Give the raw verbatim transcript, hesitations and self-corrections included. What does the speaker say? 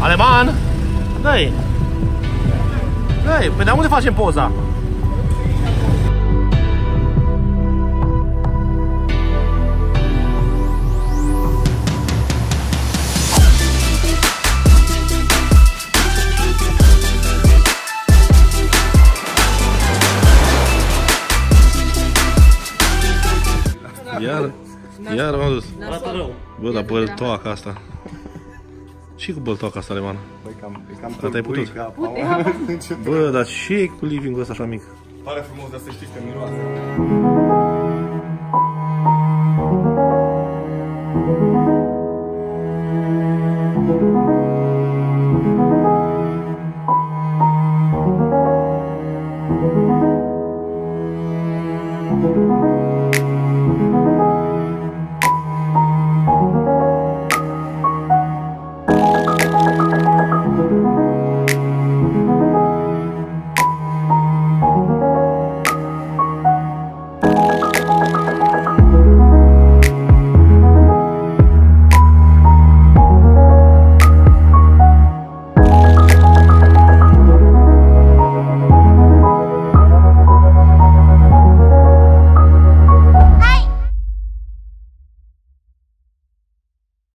Aleman! Dă-i! Dă-i! Păi de unde facem poza? Iar, iar m-am dus. Bă, dar băltoaca asta. Și cu băltoaca asta, Aleman? Băi, cam, cam Asta ai putut. Pute, Bă, dar ce e cu living-ul ăsta așa mic? pare frumos, dar să știți că miroase. Thank you.